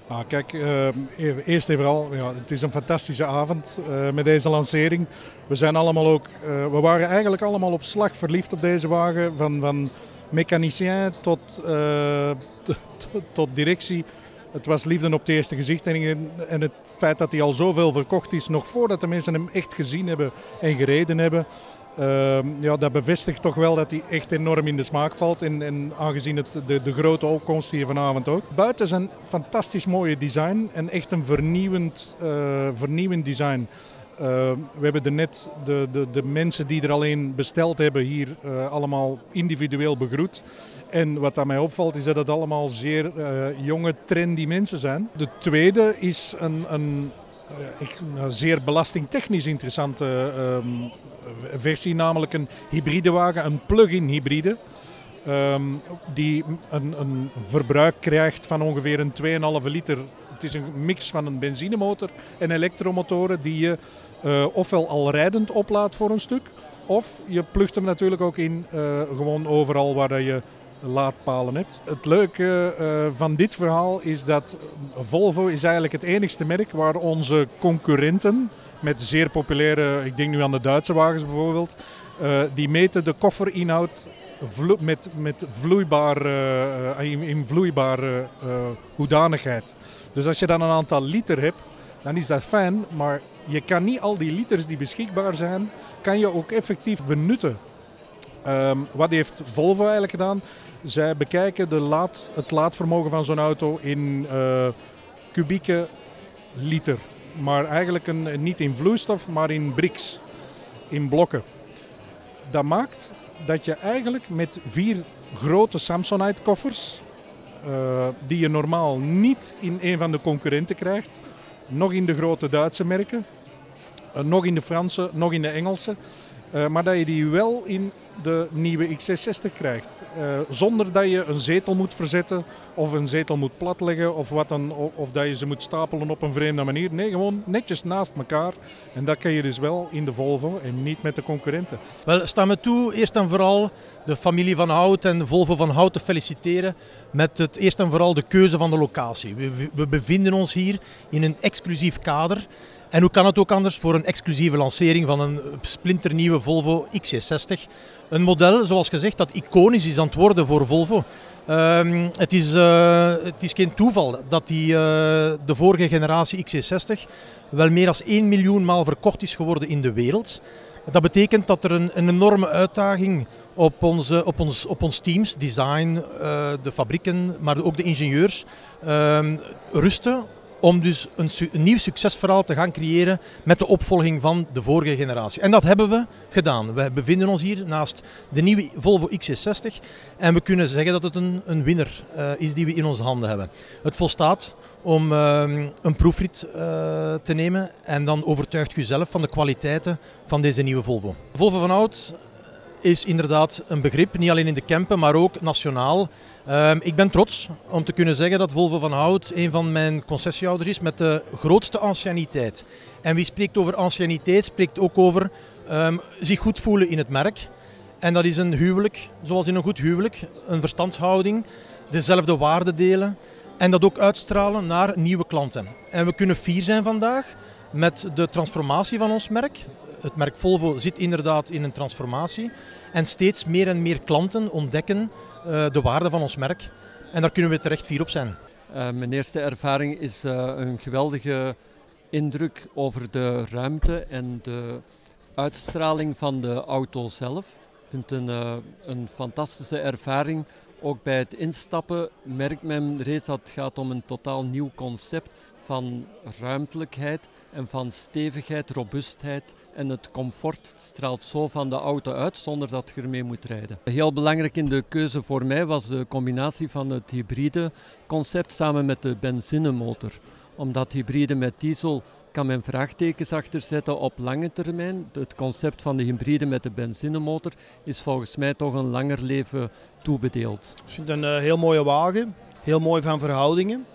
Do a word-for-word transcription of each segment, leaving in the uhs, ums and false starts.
Ah, kijk, uh, eerst en vooral, ja, het is een fantastische avond uh, met deze lancering. We zijn allemaal ook, uh, we waren eigenlijk allemaal op slag verliefd op deze wagen, van, van mechanicien tot, uh, tot, tot directie. Het was liefde op het eerste gezicht en, en het feit dat hij al zoveel verkocht is, nog voordat de mensen hem echt gezien hebben en gereden hebben. Uh, ja, dat bevestigt toch wel dat hij echt enorm in de smaak valt. En, en aangezien het de, de grote opkomst hier vanavond ook. Buiten is een fantastisch mooie design en echt een vernieuwend, uh, vernieuwend design. Uh, we hebben er net de, de, de mensen die er alleen besteld hebben hier uh, allemaal individueel begroet. En wat aan mij opvalt is dat het allemaal zeer uh, jonge, trendy mensen zijn. De tweede is een... een een zeer belastingtechnisch interessante um, versie, namelijk een hybride wagen, een plug-in hybride. Um, die een, een verbruik krijgt van ongeveer een twee komma vijf liter. Het is een mix van een benzinemotor en elektromotoren die je uh, ofwel al rijdend oplaadt voor een stuk, of je plugt hem natuurlijk ook in uh, gewoon overal waar je laadpalen hebt. Het leuke uh, van dit verhaal is dat Volvo is eigenlijk het enigste merk waar onze concurrenten met zeer populaire, ik denk nu aan de Duitse wagens bijvoorbeeld, uh, die meten de kofferinhoud vlo met, met vloeibaar, uh, in, in vloeibare uh, hoedanigheid. Dus als je dan een aantal liter hebt, dan is dat fijn, maar je kan niet al die liters die beschikbaar zijn, kan je ook effectief benutten. Um, wat heeft Volvo eigenlijk gedaan? Zij bekijken de laad, het laadvermogen van zo'n auto in uh, kubieke liter. Maar eigenlijk een, niet in vloeistof, maar in bricks, in blokken. Dat maakt dat je eigenlijk met vier grote Samsonite koffers, uh, die je normaal niet in een van de concurrenten krijgt, nog in de grote Duitse merken, uh, nog in de Franse, nog in de Engelse, Uh, maar dat je die wel in de nieuwe X C zestig krijgt. Uh, zonder dat je een zetel moet verzetten of een zetel moet platleggen of, wat dan, of, of dat je ze moet stapelen op een vreemde manier. Nee, gewoon netjes naast elkaar. En dat kan je dus wel in de Volvo en niet met de concurrenten. Wel, sta me toe eerst en vooral de familie Van Hout en de Volvo Van Hout te feliciteren met het eerst en vooral de keuze van de locatie. We, we bevinden ons hier in een exclusief kader. En hoe kan het ook anders voor een exclusieve lancering van een splinternieuwe Volvo X C zestig. Een model, zoals gezegd, dat iconisch is aan het worden voor Volvo. Um, het, is, uh, het is geen toeval dat die, uh, de vorige generatie X C zestig wel meer dan één miljoen maal verkocht is geworden in de wereld. Dat betekent dat er een, een enorme uitdaging op, onze, op, ons, op ons teams, design, uh, de fabrieken, maar ook de ingenieurs, uh, rusten. Om dus een, een nieuw succesverhaal te gaan creëren met de opvolging van de vorige generatie. En dat hebben we gedaan. We bevinden ons hier naast de nieuwe Volvo X C zestig. En we kunnen zeggen dat het een, een winner uh, is die we in onze handen hebben. Het volstaat om uh, een proefrit uh, te nemen. En dan overtuigt u zelf van de kwaliteiten van deze nieuwe Volvo. Volvo Van Hout is inderdaad een begrip, niet alleen in de Kempen, maar ook nationaal. Uh, ik ben trots om te kunnen zeggen dat Volvo Van Hout een van mijn concessiehouders is met de grootste anciëniteit. En wie spreekt over anciëniteit, spreekt ook over um, zich goed voelen in het merk. En dat is een huwelijk, zoals in een goed huwelijk, een verstandshouding, dezelfde waarden delen en dat ook uitstralen naar nieuwe klanten. En we kunnen fier zijn vandaag met de transformatie van ons merk. Het merk Volvo zit inderdaad in een transformatie en steeds meer en meer klanten ontdekken uh, de waarde van ons merk en daar kunnen we terecht fier op zijn. Uh, mijn eerste ervaring is uh, een geweldige indruk over de ruimte en de uitstraling van de auto zelf. Ik vind het een, uh, een fantastische ervaring. Ook bij het instappen merkt men reeds dat het gaat om een totaal nieuw concept van ruimtelijkheid en van stevigheid, robuustheid en het comfort straalt zo van de auto uit zonder dat je ermee moet rijden. Heel belangrijk in de keuze voor mij was de combinatie van het hybride concept samen met de benzinemotor. Omdat hybride met diesel kan men vraagtekens achterzetten op lange termijn. Het concept van de hybride met de benzinemotor is volgens mij toch een langer leven toebedeeld. Ik vind het een uh, heel mooie wagen, heel mooi van verhoudingen.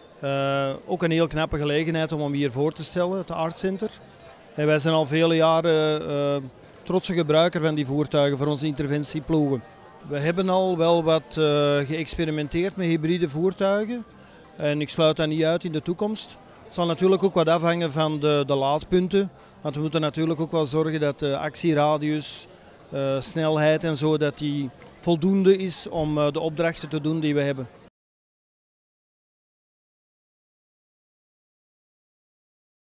Uh, ook een heel knappe gelegenheid om hem hier voor te stellen, het Art Center. En wij zijn al vele jaren uh, trotse gebruiker van die voertuigen voor onze interventieploegen. We hebben al wel wat uh, geëxperimenteerd met hybride voertuigen. En ik sluit dat niet uit in de toekomst. Het zal natuurlijk ook wat afhangen van de, de laadpunten. Want we moeten natuurlijk ook wel zorgen dat de actieradius, uh, snelheid en zo, dat die voldoende is om uh, de opdrachten te doen die we hebben.